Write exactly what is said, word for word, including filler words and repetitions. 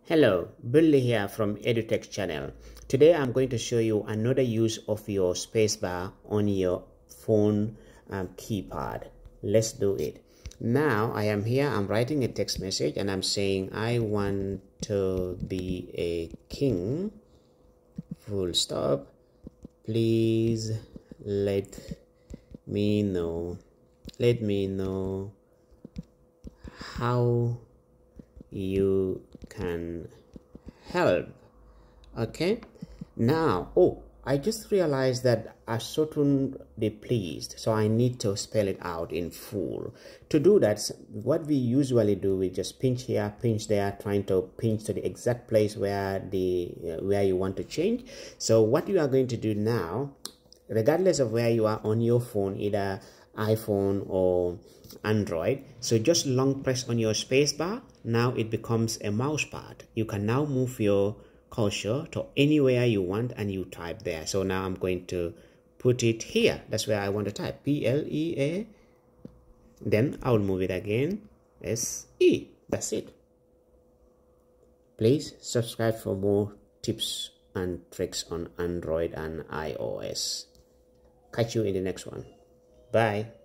Hello, Billy here from Edu-Tech channel. Today I'm going to show you another use of your spacebar on your phone um, keypad. Let's do it. Now I am here, I'm writing a text message and I'm saying I want to be a king, full stop. Please let me know, let me know how you can help. Okay, now oh I just realized that I shouldn't be pleased, so I need to spell it out in full. To do that, what we usually do, we just pinch here, pinch there, trying to pinch to the exact place where the uh, where you want to change. So what you are going to do now, regardless of where you are on your phone, either iPhone or Android, so just long press on your space bar. Now it becomes a mouse pad. You can now move your cursor to anywhere you want and you type there. So now I'm going to put it here. That's where I want to type P L E A. Then I'll move it again, S E. That's it. Please subscribe for more tips and tricks on Android and iOS. Catch you in the next one. Bye.